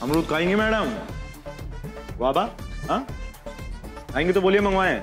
अमरूद खाएंगे मैडम? वाबा, हाँ खाएंगे तो बोलिए, मंगवाएं।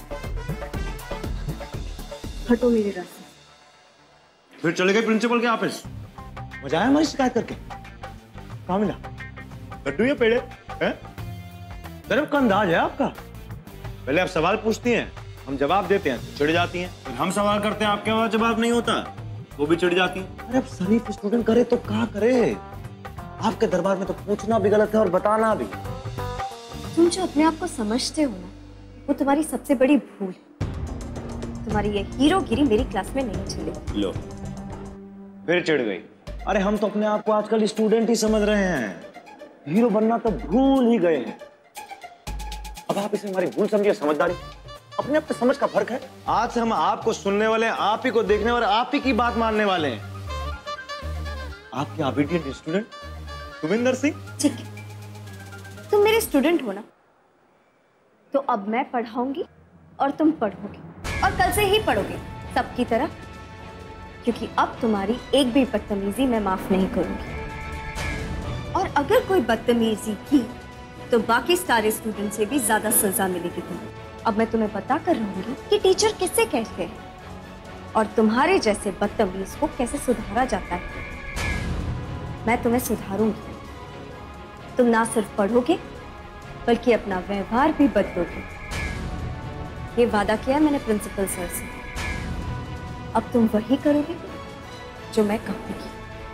हटो मेरे रास्ते। फिर चले गए प्रिंसिपल के ऑफिस। मजा आया हमारी शिकायत करके? कहाँ मिला? लड्डू या पेड़े हैं? तरफ का अंदाज है आपका। पहले आप सवाल पूछती हैं, हम जवाब देते हैं तो चिढ़ जाती हैं। फिर हम सवाल करते हैं, आपके पास जवाब नहीं होता, वो भी चिढ़ जाती हैं। अरे अब शरीफ स्टूडेंट करे तो क्या करे? आपके दरबार में तो पूछना भी गलत है और बताना भी। तुम जो अपने आप को समझते हो ना, वो तुम्हारी सबसे बड़ी भूल है। तुम्हारी ये हीरोगिरी मेरी क्लास में नहीं चलेगी। लो, फिर चिढ़ गई। अरे हम तो अपने आप को आजकल स्टूडेंट ही समझ रहे हैं, हीरो बनना तो भूल ही गए हैं। अब आप इसे हमारी भूल समझिए, समझदारी। अपने आप समझ का फर्क है। आज से हम आपको सुनने वाले हैं, आप ही को देखने वाले, आप ही की बात मानने वाले हैं। आपके ऑबिडिएंट स्टूडेंट सुमिंदर सिंह। ठीक है, तुम मेरे स्टूडेंट हो ना, तो अब मैं पढ़ाऊंगी और तुम पढ़ोगे, और कल से ही पढ़ोगे सबकी तरह, क्योंकि अब तुम्हारी एक भी बदतमीजी मैं माफ नहीं करूंगी। और अगर कोई बदतमीजी की तो बाकी सारे स्टूडेंट से भी ज्यादा सजा मिलेगी तुम्हें। अब मैं तुम्हें बता कर रहूंगी कि टीचर किससे कहते हैं और तुम्हारे जैसे बदतमीज को कैसे सुधारा जाता है। मैं तुम्हें सुधारूंगी। तुम ना सिर्फ पढ़ोगे बल्कि अपना व्यवहार भी बदलोगे। ये वादा किया मैंने प्रिंसिपल सर से। अब तुम वही करोगे जो मैं कहूंगी।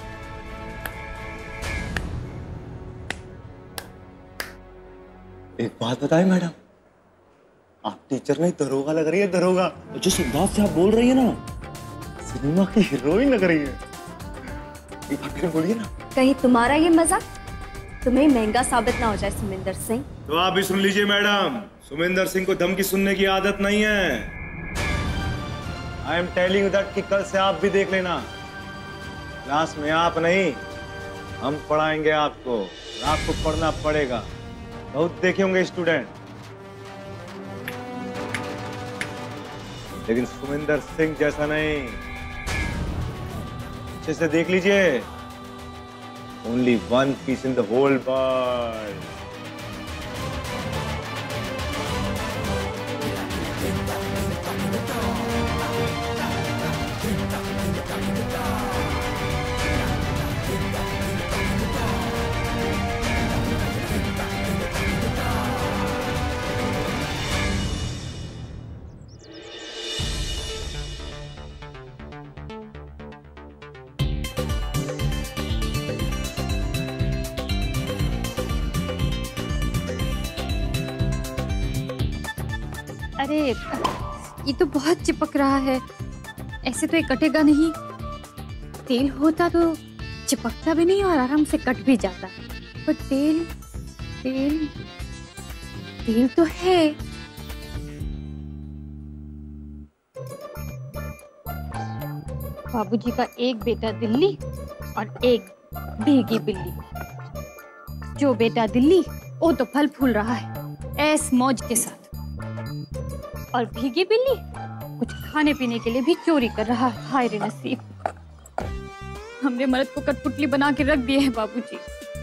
एक बात बताएं मैडम, आप टीचर नहीं दरोगा लग रही है, दरोगा। जो अंदाज से आप बोल रही है ना, सिनेमा की हीरोइन लग रही है। एक बार फिर बोलिए ना। कहीं तुम्हारा ये मजाक तुम्हें महंगा साबित ना हो जाए सुमिंदर सिंह। तो आप भी सुन लीजिए मैडम, सुमिंदर सिंह को धमकी सुनने की आदत नहीं है। आई एम टेलिंग दैट कि कल से आप भी देख लेना, क्लास में आप नहीं, हम पढ़ाएंगे आपको। आपको पढ़ना पड़ेगा। बहुत देखे होंगे स्टूडेंट, लेकिन सुमिंदर सिंह जैसा नहीं। अच्छे से देख लीजिए। Only one piece in the whole world. अरे ये तो बहुत चिपक रहा है, ऐसे तो ये कटेगा नहीं। तेल होता तो चिपकता भी नहीं और आराम से कट भी जाता, पर तेल तेल तेल तो है। बाबूजी का एक बेटा दिल्ली और एक भीगी बिल्ली। जो बेटा दिल्ली वो तो फल फूल रहा है ऐस मौज के साथ, और भीगी बिल्ली कुछ खाने पीने के लिए भी चोरी कर रहा है। हाय रे नसीब, हमने मर्द को कठपुतली बना के रख दिए हैं बाबूजी।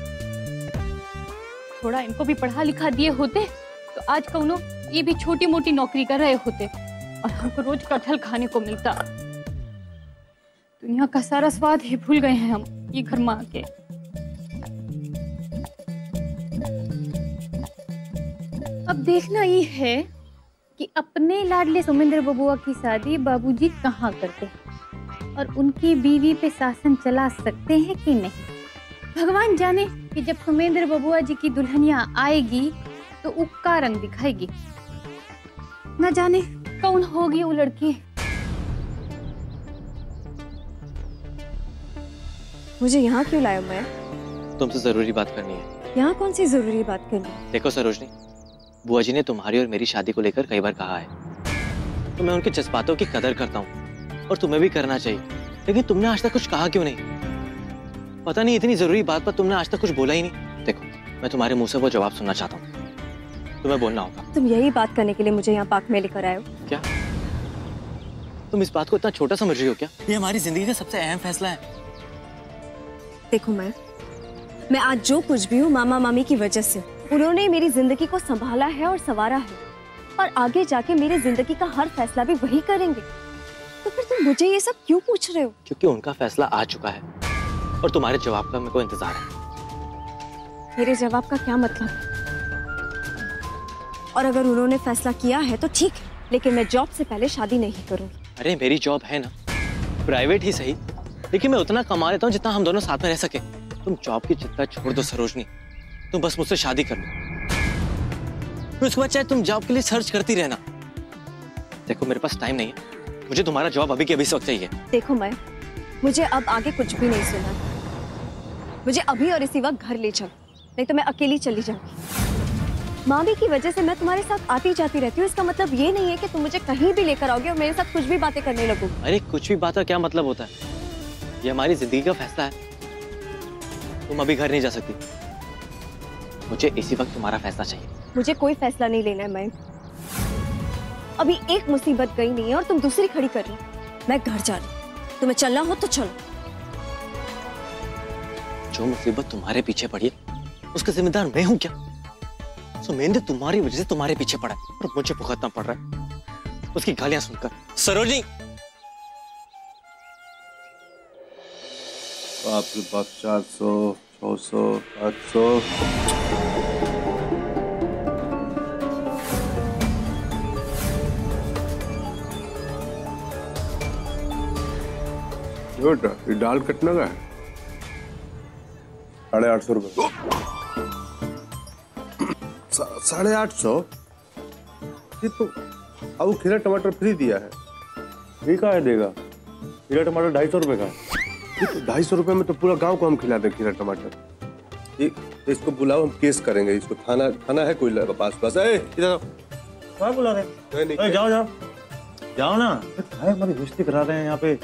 थोड़ा इनको भी पढ़ा लिखा दिए होते तो आज कौनो ये भी छोटी मोटी नौकरी कर रहे होते और हमको रोज कटहल खाने को मिलता। दुनिया का सारा स्वाद ही भूल गए हैं हम ये घर में आके। अब देखना ये है कि अपने लाडले सुमिंदर बबुआ की शादी बाबूजी कहाँ करते हैं और उनकी बीवी पे शासन चला सकते हैं कि नहीं। भगवान जाने कि जब सुमिंदर बबुआ जी की दुल्हनिया आएगी तो उसका रंग दिखाएगी। न जाने कौन होगी वो लड़की। मुझे यहाँ क्यों लाया मैं? तुमसे जरूरी बात करनी है। यहाँ कौन सी जरूरी बात करनी? देखो सरोजनी, बुआ जी ने तुम्हारी और मेरी शादी को लेकर कई बार कहा है तो मैं उनके जज्बातों की कदर करता हूँ और तुम्हें भी करना चाहिए, लेकिन तुमने आज तक कुछ कहा क्यों नहीं? पता नहीं इतनी जरूरी बात पर तुमने आज तक कुछ बोला ही नहीं। देखो मैं तुम्हारे मुंह से वो जवाब सुनना चाहता हूँ, तुम्हें बोलना होगा। तुम यही बात करने के लिए मुझे यहाँ पार्क में लेकर आए हो क्या? तुम इस बात को इतना छोटा समझ रही हो क्या? ये हमारी जिंदगी का सबसे अहम फैसला है। देखो मैं मैं आज जो कुछ भी हूँ मामा मामी की वजह से। उन्होंने मेरी जिंदगी को संभाला है और संवारा है, और आगे जाके मेरी जिंदगी का हर फैसला भी वही करेंगे। तो फिर तुम मुझे ये सब क्यों पूछ रहे हो? क्योंकि उनका फैसला आ चुका है और तुम्हारे जवाब का मेरे को इंतजार है। मेरे जवाब का क्या मतलब? और अगर उन्होंने फैसला किया है तो ठीक है, लेकिन मैं जॉब से पहले शादी नहीं करूंगी। अरे मेरी जॉब है ना, प्राइवेट ही सही, लेकिन मैं उतना कमा लेता हूँ जितना हम दोनों साथ में रह सके। तुम जॉब की चिंता छोड़ दो सरोजनी, तुम बस मुझसे शादी कर लो, फिर उसके बाद चाहे तुम जॉब के लिए सर्च करती रहना। देखो मेरे पास टाइम नहीं है, मुझे तुम्हारा जॉब अभी के अभी इस वक्त चाहिए। देखो मैं, मुझे अब आगे कुछ भी नहीं सुना। मुझे अभी और इसी वक्त घर ले चलो, नहीं तो मैं अकेली चली जाऊंगी। मामी की वजह से मैं तुम्हारे साथ आती जाती रहती हूँ, इसका मतलब ये नहीं है कि तुम मुझे कहीं भी लेकर आओगे और मेरे साथ कुछ भी बातें करने लगोगे। अरे कुछ भी बात का क्या मतलब होता है? ये हमारी जिंदगी का फैसला है। तुम अभी घर नहीं जा सकती, मुझे इसी वक्त तुम्हारा फैसला चाहिए। मुझे कोई फैसला नहीं लेना है मैं। अभी एक मुसीबत गई नहीं है और तुम दूसरी खड़ी कर रही हो। मैं घर जा रही हूँ, तुम्हें चलना हो तो चलो। जो मुसीबत तुम्हारे पीछे पड़ी है उसका जिम्मेदार मैं हूं क्या? सुमेंद्र तुम्हारी वजह से तुम्हारे पीछे पड़ा है और मुझे भुगतना पड़ रहा है उसकी गालियां सुनकर। सरोजनी, बाप रे बाप, 400, 600, 800। बेटा ये दाल कितना का है? 850 रुपये। 850? ये तो अब खीरा टमाटर फ्री दिया है, ये कहाँ है देगा? खीरा टमाटर 250 रुपये का है। ये तो 250 रुपये में तो पूरा गांव को हम खिला दें खीरा टमाटर। ये इसको बुलाओ, हम केस करेंगे इसको। थाना है कोई पास? इधर आओ। क्या बुला रहे हैं? जाओ जाओ जाओ ना, हमारी बेइज्जती करा रहे हैं यहाँ पे।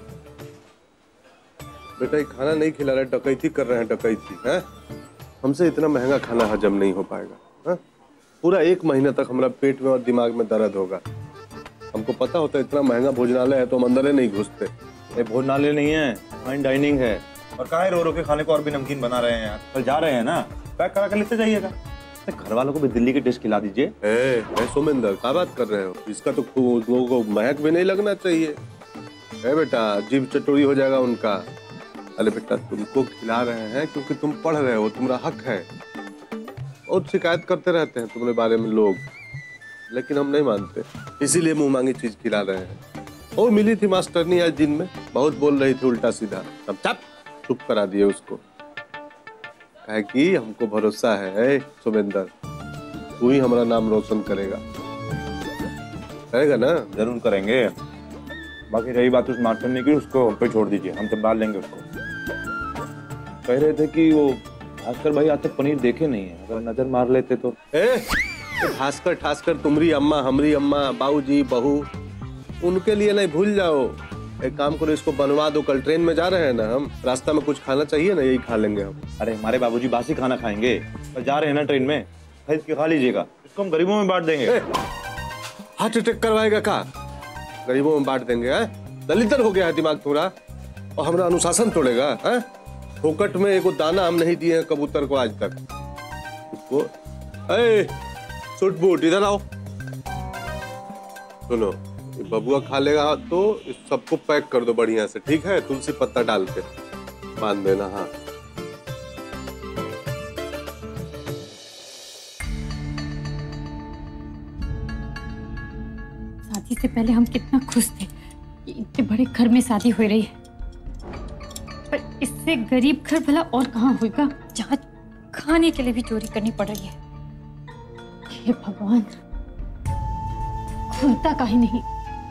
बेटा ये खाना नहीं खिला रहे, डकैती कर रहे हैं, डकैती है। हमसे इतना महंगा खाना हजम नहीं हो पाएगा। है? पूरा 1 महीना तक हमारा पेट में और दिमाग में दर्द होगा। हमको पता होता है इतना महंगा भोजनालय है तो हम अंदर नहीं घुसते। ये भोजनालय नहीं है, फाइन डाइनिंग है। और काहे रो रो के खाने को और भी नमकीन बना रहे हैं यार? कल जा रहे हैं ना, पैक करा कर लेते जाइएगा। घर वालों को भी दिल्ली की डिश खिला दीजिए। सोमेंद्र क्या बात कर रहे हो? इसका तो लोगों को महक भी नहीं लगना चाहिए। बेटा जीभ चटोरी हो जाएगा उनका। अरे बेटा तुमको खिला रहे हैं क्योंकि तुम पढ़ रहे हो, तुम्हारा हक है। और शिकायत करते रहते हैं तुम्हारे बारे में लोग, लेकिन हम नहीं मानते, इसीलिए मुंह मांगी चीज खिला रहे हैं। और मिली थी मास्टरनी आज दिन में, बहुत बोल रही थी उल्टा सीधा, अब चुप करा दिए उसको। कहे कि हमको भरोसा है सुमेंद्र, तू ही हमारा नाम रोशन करेगा ना? जरूर करेंगे। बाकी रही बात उस मास्टरनी की, उसको हम पे छोड़ दीजिए, हम संभाल लेंगे उसको। कह रहे थे कि वो भास्कर भाई आज तक पनीर देखे नहीं है, अगर नजर मार लेते तो। भास्कर ठास्कर तुम्हारी अम्मा, हमारी अम्मा, बाबूजी, बहू, उनके लिए नहीं भूल जाओ। एक काम करो, इसको बनवा दो। कल ट्रेन में जा रहे हैं ना हम, रास्ता में कुछ खाना चाहिए ना, यही खा लेंगे हम। अरे हमारे बाबूजी बासी खाना खाएंगे, कल जा रहे हैं ना ट्रेन में, खरीद के खा लीजिएगा। इसको हम गरीबों में बांट देंगे। हार्ट अटैक करवाएगा का? गरीबों में बांट देंगे? दलितर हो गया है दिमाग थोड़ा, और हमारा अनुशासन तोड़ेगा। फोकट में एक दाना हम नहीं दिए हैं कबूतर को आज तक। इसको सुट बूट इधर आओ। सुनो, बबुआ खा लेगा तो इस सबको पैक कर दो बढ़िया से, ठीक है? तुलसी पत्ता डाल के बांध देना। हाँ शादी से पहले हम कितना खुश थे कि इतने बड़े घर में शादी हो रही है, पर इससे गरीब घर भला और कहाँ होगा जहाँ खाने के लिए भी चोरी करनी पड़ रही है। हे भगवान, खुलता का ही नहीं।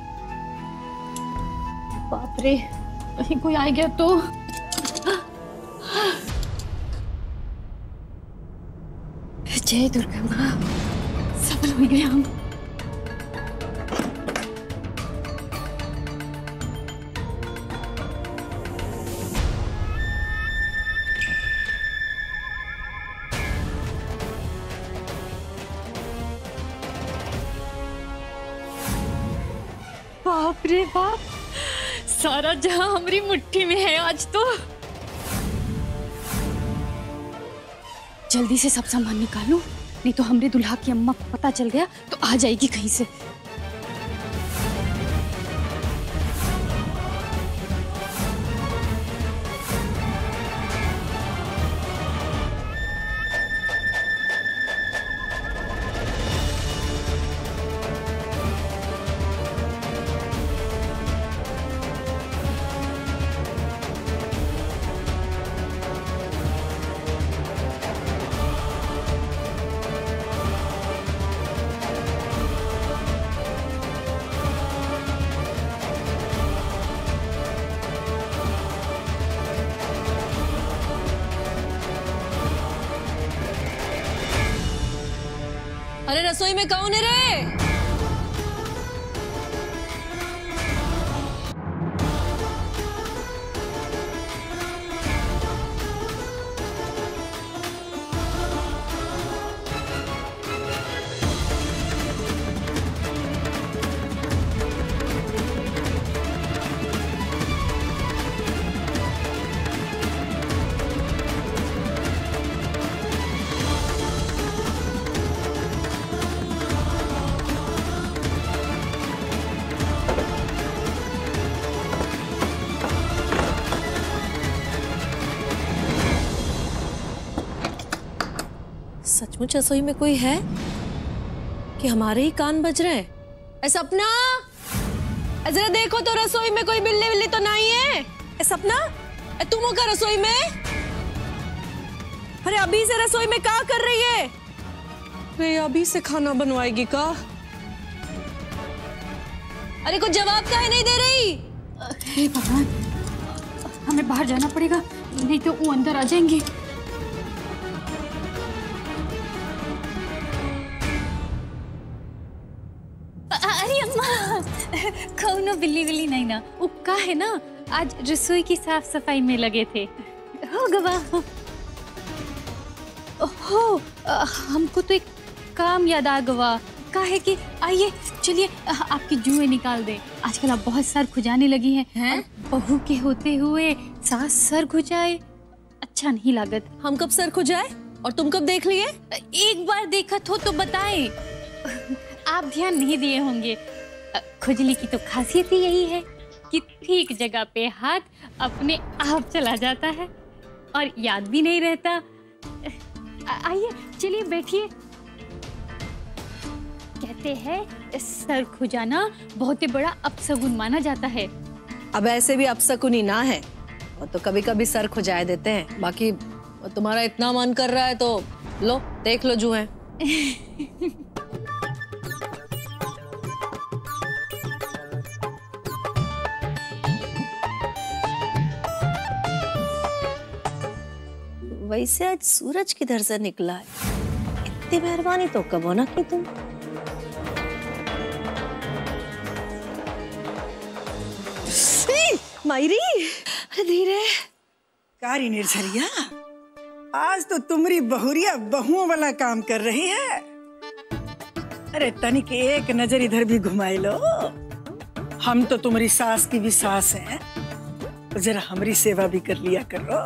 बाप रे, कहीं कोई आ गया तो। जय दुर्गा माँ, सफल हो गए हम। बाप रे बाप, सारा जहां हमारी मुट्ठी में है आज तो। जल्दी से सब सामान निकालो, नहीं तो हमरे दुल्हा की अम्मा को पता चल गया तो आ जाएगी कहीं से। अरे रसोई में कौन है रे? सचमुच रसोई में कोई है कि हमारे ही कान बज रहे हैं? ऐ सपना, जरा देखो तो रसोई में कोई बिल्ली बिल्ली तो नहीं है? ऐ सपना, तुम हो क्या रसोई में? अरे अभी से रसोई में क्या कर रही है? अरे अभी से खाना बनवाएगी का? अरे कुछ जवाब काहे नहीं दे रही? हे भगवान, हमें बाहर जाना पड़ेगा, नहीं तो वो अंदर आ जाएंगे। अरे अम्मा, कौनो बिल्ली बिल्ली नहीं ना, वो का है ना, आज रसोई की साफ सफाई में लगे थे। हो गवा हो, हमको तो एक काम याद आ गवा, का है कि आइए चलिए आपकी जुएं निकाल दे। आजकल आप बहुत सर खुजाने लगी हैं। बहू के होते हुए सास सर खुजाए अच्छा नहीं लागत। हम कब सर खुजाए और तुम कब देख लिए? एक बार देखा हो तो बताए। आप ध्यान नहीं दिए होंगे। खुजली की तो खासियत ही यही है कि ठीक जगह पे हाथ अपने आप चला जाता है और याद भी नहीं रहता। आइए चलिए बैठिए। कहते हैं सर खुजाना बहुत ही बड़ा अपशगुन माना जाता है। अब ऐसे भी अपशकुनी ना है, और तो कभी कभी सर खुजाए देते हैं। बाकी तुम्हारा इतना मन कर रहा है तो लो देख लो जुएं। वैसे आज सूरज किधर से निकला है? इतनी मेहरबानी तो कब ना की तुम। मायरी, अरे धीरे। कारी निर्झरिया, आज तो तुम्हारी बहुरिया बहुओं वाला काम कर रही है। अरे तनिक एक नजर इधर भी घुमाई लो। हम तो तुम्हारी सास की भी सास हैं, तो जरा हमारी सेवा भी कर लिया करो।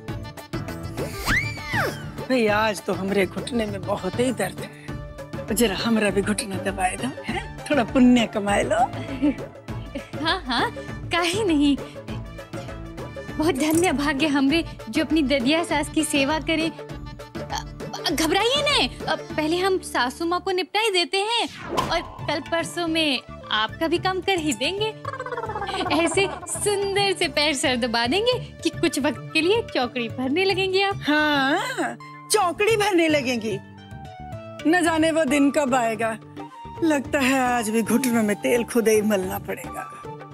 भाई आज तो हमरे घुटने में बहुत ही दर्द है, तो जरा हमारा भी घुटना दबाए दो, है? थोड़ा पुण्य कमाए लो। हाँ हाँ, काहे नहीं। बहुत धन्य भाग्य हमरे जो अपनी ददिया सास की सेवा करे। घबराइए नहीं, पहले हम सासू माँ को निपटाई देते हैं और कल परसों में आपका भी काम कर ही देंगे। ऐसे सुंदर से पैर सर दबा देंगे कि कुछ वक्त के लिए चौकड़ी भरने लगेंगे आप। हाँ, चौकड़ी भरने लगेंगी। न जाने वो दिन कब आएगा। लगता है आज भी घुटनों में तेल खुद ही मलना पड़ेगा।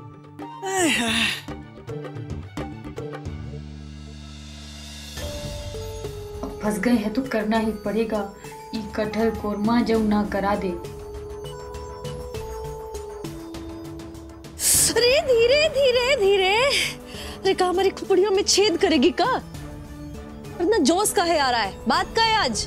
फंस गए हैं तो करना ही पड़ेगा। ये कटहल कोरमा जब ना करा दे। अरे धीरे धीरे धीरे। अरे कहा हमारी खुपड़ियों में छेद करेगी का? इतना जोश का है आ रहा है, बात का है आज?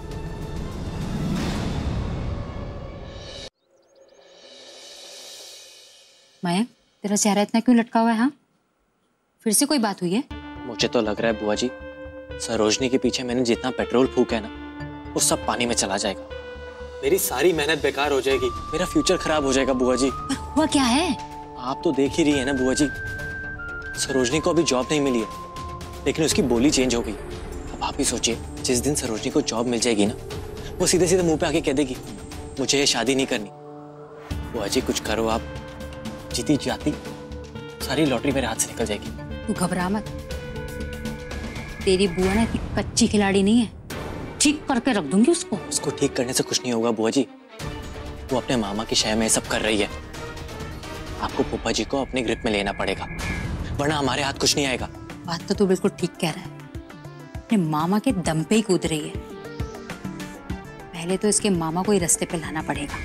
माया, तेरा चेहरा इतना क्यों लटका हुआ है? हाँ, फिर से कोई बात हुई है? मुझे तो लग रहा है बुआ जी सरोजनी के पीछे मैंने जितना पेट्रोल फूका है ना, वो सब पानी में चला जाएगा। मेरी सारी मेहनत बेकार हो जाएगी, मेरा फ्यूचर खराब हो जाएगा बुआ जी। हुआ क्या है? आप तो देख ही रही है ना बुआ जी, सरोजनी को अभी जॉब नहीं मिली है, लेकिन उसकी बोली चेंज हो गई। अब आप ही सोचिए, जिस दिन सरोजनी को जॉब मिल जाएगी ना, वो सीधे सीधे मुंह पे आके कह देगी मुझे ये शादी नहीं करनी। बुआ जी कुछ करो आप, जीती जाती सारी लॉटरी मेरे हाथ से निकल जाएगी। तू घबरा मत, तेरी बुआ ना इतनी कच्ची खिलाड़ी नहीं है, ठीक करके रख दूंगी उसको। उसको ठीक करने से कुछ नहीं होगा बुआ जी, वो अपने मामा की शय में सब कर रही है। आपको पुप्पा जी को अपने ग्रिप में लेना पड़ेगा, वरना हमारे हाथ कुछ नहीं आएगा। बात तो तू बिल्कुल ठीक कह रहा है, अपने मामा के दम पे ही कूद रही है। पहले तो इसके मामा को ही रास्ते पे लाना पड़ेगा।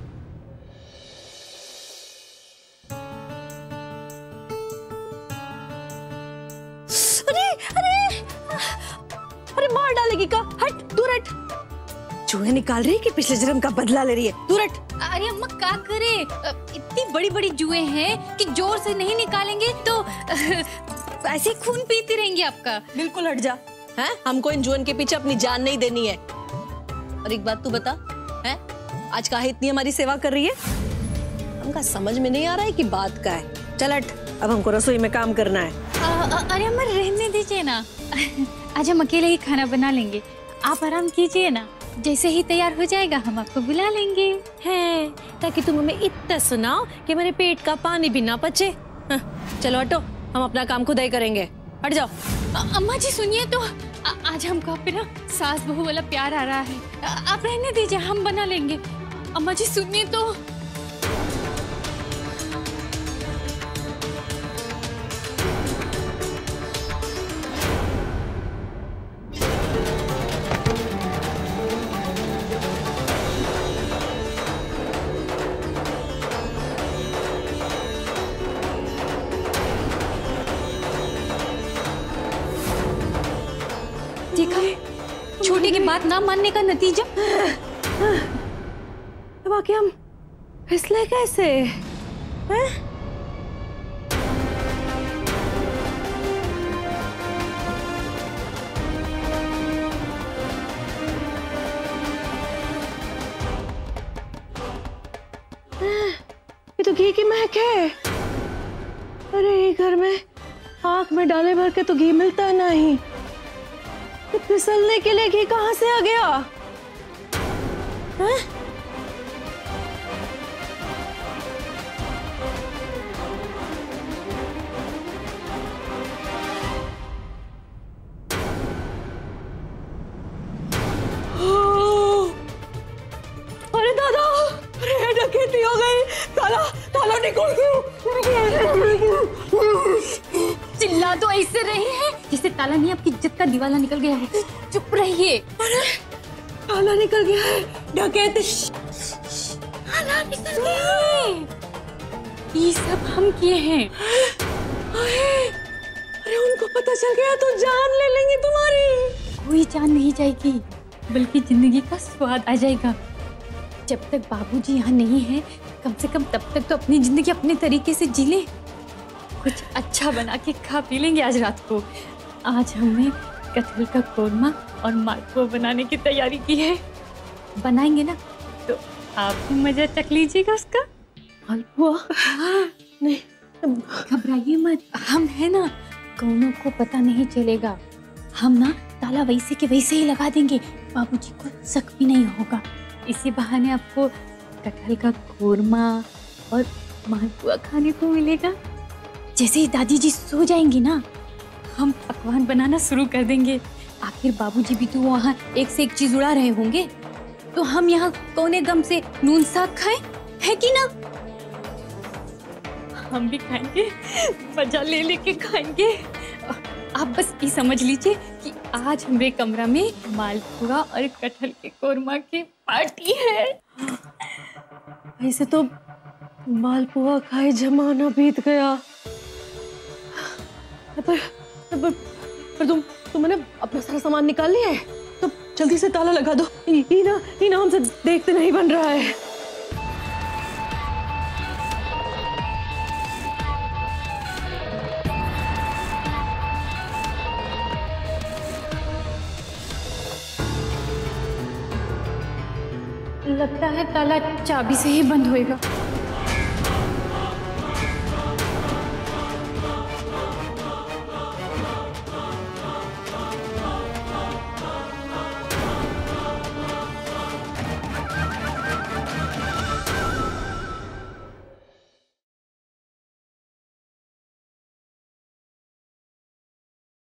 अरे मार डालेगी का, हट दूर हट। चूहे निकाल रही है कि पिछले जन्म का बदला ले रही है, दूर हट। अरे अम्मा क्या करे, इतनी बड़ी बड़ी जुए हैं कि जोर से नहीं निकालेंगे तो ऐसे खून पीती रहेंगी आपका। बिल्कुल हट जा, हैं? हमको इन जुएन के पीछे अपनी जान नहीं देनी है। और एक बात तू बता, हैं? आज काहे इतनी हमारी सेवा कर रही है? हमका समझ में नहीं आ रहा है कि बात का है। चल हट, अब हमको रसोई में काम करना है। अरे अम्मा रहने दीजिए ना, आज हम अकेले ही खाना बना लेंगे, आप आराम कीजिए ना। जैसे ही तैयार हो जाएगा हम आपको बुला लेंगे, हैं? ताकि तुम हमें इतना सुनाओ कि मेरे पेट का पानी भी ना पचे। हाँ, चलो हटो, हम अपना काम खुद ही करेंगे, हट जाओ। अम्मा जी सुनिए तो, आज हमको आप पे ना सास बहू वाला प्यार आ रहा है, आप रहने दीजिए, हम बना लेंगे। अम्मा जी सुनिए तो। देखा, छोटे की बात ना मानने का नतीजा। बाकी हम फिसले कैसे? हैं? ये तो घी की महक है। अरे ये घर में आँख में डाले भर के तो घी मिलता नहीं, तो फिसलने के लिए घी कहाँ से आ गया? हैं? अरे दादा, अरे डकैती हो गई, ताला ताला निकल गया। चिल्ला तो ऐसे रहे हैं जिससे ताला नहीं आपकी इज्जत का दिवाला निकल गया है। चुप रहिए। अरे ताला निकल गया है, डकैती ताला निकल गया है। ये सब हम किए हैं। अरे उनको पता चल गया तो जान ले लेंगे तुम्हारी। कोई जान नहीं जाएगी, बल्कि जिंदगी का स्वाद आ जाएगा। जब तक बाबूजी यहाँ नहीं है, कम से कम तब तक तो अपनी जिंदगी अपने तरीके से जी ले। कुछ अच्छा बना के खा पी लेंगे आज रात को। आज हमने कटहल का कोरमा और मालपुआ बनाने की तैयारी की है। बनाएंगे ना तो आप भी मजा चख लीजिएगा उसका। मालपुआ? नहीं, घबराइए मत, हम है ना, कौनों को पता नहीं चलेगा। हम ना ताला वैसे के वैसे ही लगा देंगे, बाबूजी को शक भी नहीं होगा। इसी बहाने आपको कटहल का कोरमा और मालपुआ खाने को मिलेगा। जैसे ही दादी जी सो जाएंगी ना, हम पकवान बनाना शुरू कर देंगे। आखिर बाबूजी भी तो वहाँ एक से एक चीज उड़ा रहे होंगे, तो हम यहाँ कोने गम से नून साग खाएं, है कि ना? हम भी खाएंगे, मजा ले लेके खाएंगे। आप बस ये समझ लीजिए कि आज हमारे कमरा में मालपुआ और कटहल के कोरमा की पार्टी है। ऐसे तो मालपुआ खाए जमाना बीत गया। पर तुमने अपना सारा सामान निकाल लिया है, तो जल्दी से ताला लगा दो। ईना हमसे देखते नहीं बन रहा है। लगता है ताला चाबी से ही बंद होएगा।